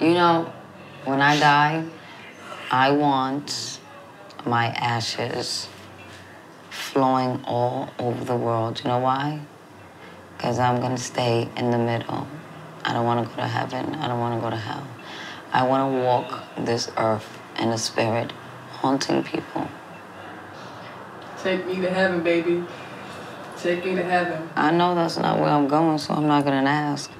You know, when I die, I want my ashes flowing all over the world. You know why? Because I'm going to stay in the middle. I don't want to go to heaven. I don't want to go to hell. I want to walk this earth in the spirit, haunting people. Take me to heaven, baby. Take me to heaven. I know that's not where I'm going, so I'm not going to ask.